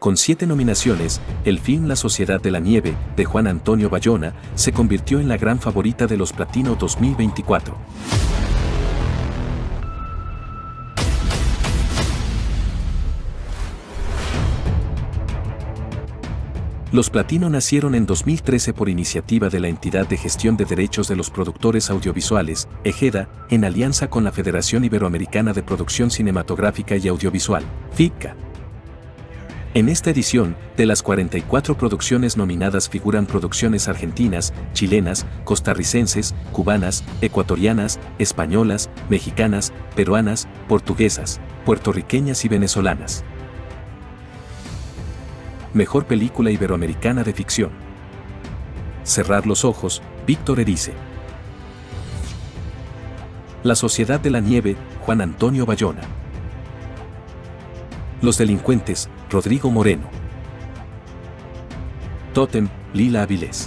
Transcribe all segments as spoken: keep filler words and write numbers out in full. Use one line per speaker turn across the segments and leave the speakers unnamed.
Con siete nominaciones, el film La Sociedad de la Nieve, de Juan Antonio Bayona, se convirtió en la gran favorita de los Platino dos mil veinticuatro. Los Platino nacieron en dos mil trece por iniciativa de la Entidad de Gestión de Derechos de los Productores Audiovisuales, EGEDA, en alianza con la Federación Iberoamericana de Producción Cinematográfica y Audiovisual, FICA. En esta edición, de las cuarenta y cuatro producciones nominadas figuran producciones argentinas, chilenas, costarricenses, cubanas, ecuatorianas, españolas, mexicanas, peruanas, portuguesas, puertorriqueñas y venezolanas. Mejor película iberoamericana de ficción. Cerrar los ojos, Víctor Erice. La Sociedad de la Nieve, Juan Antonio Bayona. Los delincuentes, Rodrigo Moreno. Tótem, Lila Avilés.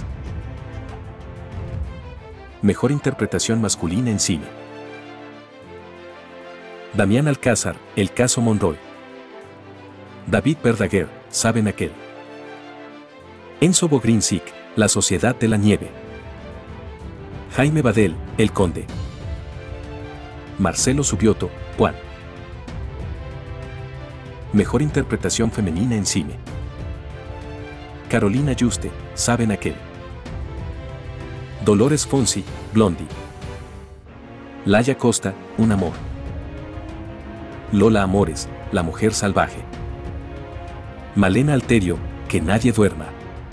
Mejor interpretación masculina en cine. Damián Alcázar, El caso Monroy. David Verdaguer, Saben aquel. Enzo Bogrinsic, La Sociedad de la Nieve. Jaime Badel, El Conde. Marcelo Subioto, Juan. Mejor interpretación femenina en cine. Carolina Yuste, Saben aquel. Dolores Fonsi, Blondie. Laya Costa, Un amor. Lola Amores, La mujer salvaje. Malena Alterio, Que nadie duerma.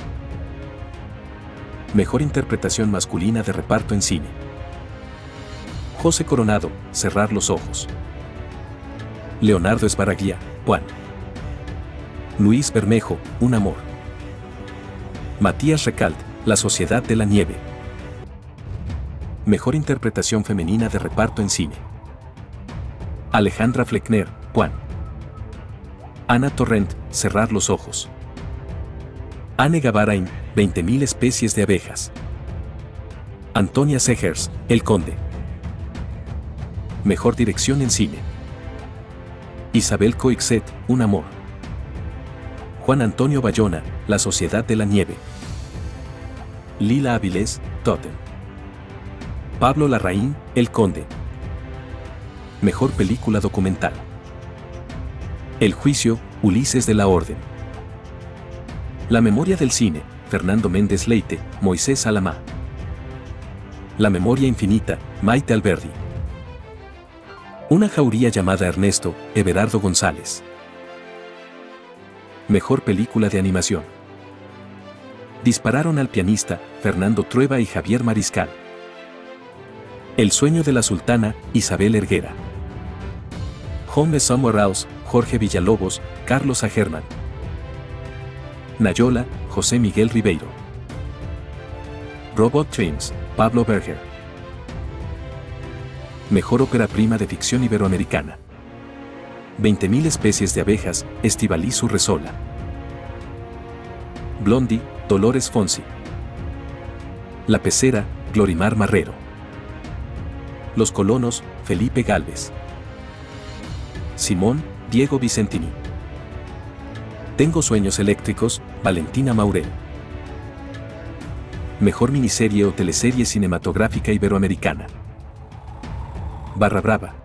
Mejor interpretación masculina de reparto en cine. José Coronado, Cerrar los ojos. Leonardo Esbaraglia, Juan. Luis Bermejo, Un amor. Matías Recalt, La Sociedad de la Nieve. Mejor interpretación femenina de reparto en cine. Alejandra Fleckner, Juan. Ana Torrent, Cerrar los ojos. Anne Gavarain, veinte mil especies de abejas. Antonia Segers, El Conde. Mejor dirección en cine. Isabel Coixet, Un amor. Juan Antonio Bayona, La Sociedad de la Nieve. Lila Avilés, Tótem. Pablo Larraín, El Conde. Mejor película documental. El juicio, Ulises de la Orden. La memoria del cine, Fernando Méndez Leite, Moisés Salamá. La memoria infinita, Maite Alberdi. Una jauría llamada Ernesto, Everardo González. Mejor película de animación. Dispararon al pianista, Fernando Trueba y Javier Mariscal. El sueño de la sultana, Isabel Erguera. Home Somewhere Else, Jorge Villalobos, Carlos Agerman. Nayola, José Miguel Ribeiro. Robot Dreams, Pablo Berger. Mejor ópera prima de ficción iberoamericana. veinte mil especies de abejas, Estivaliz Urresola. Blondie, Dolores Fonsi. La pecera, Glorimar Marrero. Los colonos, Felipe Gálvez. Simón, Diego Vicentini. Tengo sueños eléctricos, Valentina Maurel. Mejor miniserie o teleserie cinematográfica iberoamericana. Barra Brava.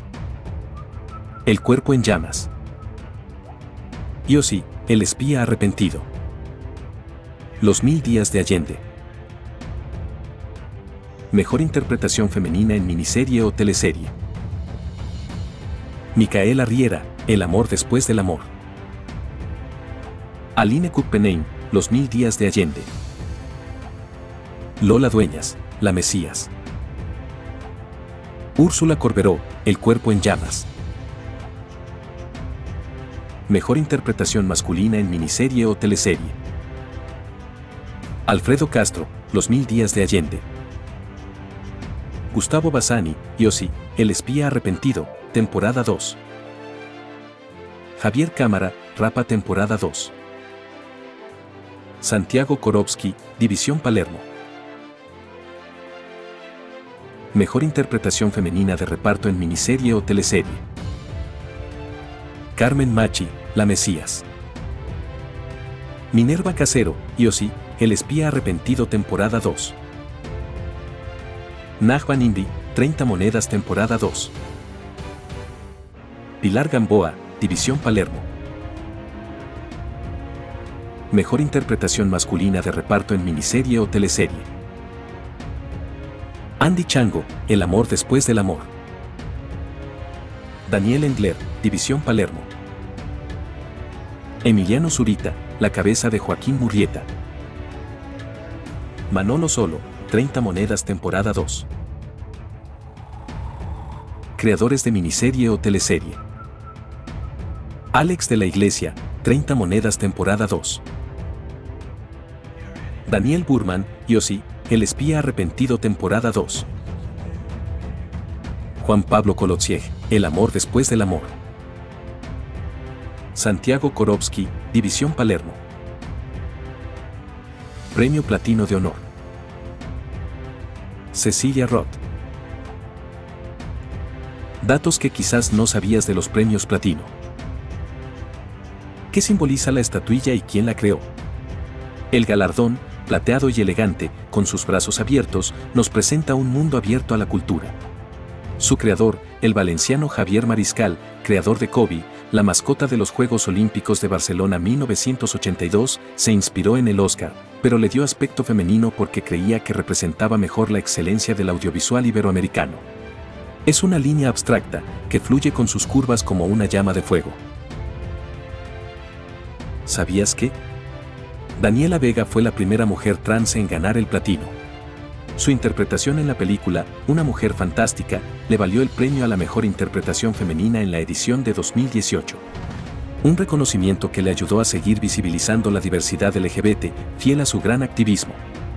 El cuerpo en llamas. Yossi, El espía arrepentido. Los mil días de Allende. Mejor interpretación femenina en miniserie o teleserie. Micaela Riera, El amor después del amor. Aline Kuppenheim, Los mil días de Allende. Lola Dueñas, La Mesías. Úrsula Corberó, El cuerpo en llamas. Mejor interpretación masculina en miniserie o teleserie. Alfredo Castro, Los mil días de Allende. Gustavo Bassani, Yossi, El espía arrepentido, temporada dos. Javier Cámara, Rapa temporada dos. Santiago Korowski, División Palermo. Mejor interpretación femenina de reparto en miniserie o teleserie. Carmen Machi, La Mesías. Minerva Casero, Yossi, el espía arrepentido temporada dos. Najwa Nimri, treinta monedas temporada dos. Pilar Gamboa, División Palermo. Mejor interpretación masculina de reparto en miniserie o teleserie. Andy Chango, El amor después del amor. Daniel Engler, División Palermo. Emiliano Zurita, La cabeza de Joaquín Murrieta. Manolo Solo, treinta monedas temporada dos. Creadores de miniserie o teleserie. Alex de la Iglesia, treinta monedas temporada dos. Daniel Burman, Yossi, El espía arrepentido temporada dos. Juan Pablo Kolodziej, El amor después del amor. Santiago Korowski, División Palermo. Premio Platino de Honor. Cecilia Roth. Datos que quizás no sabías de los premios Platino. ¿Qué simboliza la estatuilla y quién la creó? El galardón, plateado y elegante, con sus brazos abiertos, nos presenta un mundo abierto a la cultura. Su creador, el valenciano Javier Mariscal, creador de Kobe, la mascota de los Juegos Olímpicos de Barcelona mil novecientos ochenta y dos, se inspiró en el Oscar, pero le dio aspecto femenino porque creía que representaba mejor la excelencia del audiovisual iberoamericano. Es una línea abstracta, que fluye con sus curvas como una llama de fuego. ¿Sabías que? Daniela Vega fue la primera mujer trans en ganar el platino. Su interpretación en la película, Una mujer fantástica, le valió el premio a la mejor interpretación femenina en la edición de dos mil dieciocho. Un reconocimiento que le ayudó a seguir visibilizando la diversidad L G B T, fiel a su gran activismo.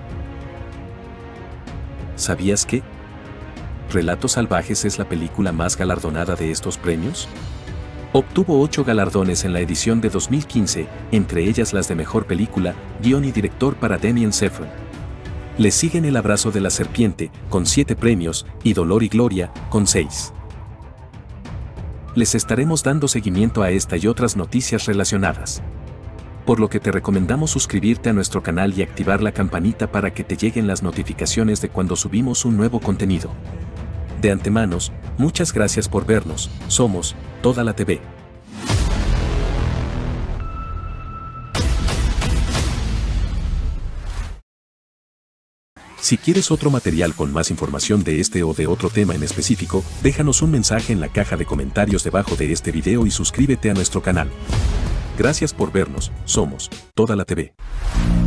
¿Sabías que? ¿Relatos Salvajes es la película más galardonada de estos premios? Obtuvo ocho galardones en la edición de dos mil quince, entre ellas las de Mejor Película, Guión y Director para Damien Sefron. Le siguen El abrazo de la serpiente, con siete premios, y Dolor y Gloria, con seis. Les estaremos dando seguimiento a esta y otras noticias relacionadas. Por lo que te recomendamos suscribirte a nuestro canal y activar la campanita para que te lleguen las notificaciones de cuando subimos un nuevo contenido. De antemano, muchas gracias por vernos. Somos Toda la T V. Si quieres otro material con más información de este o de otro tema en específico, déjanos un mensaje en la caja de comentarios debajo de este video y suscríbete a nuestro canal. Gracias por vernos. Somos Toda la T V.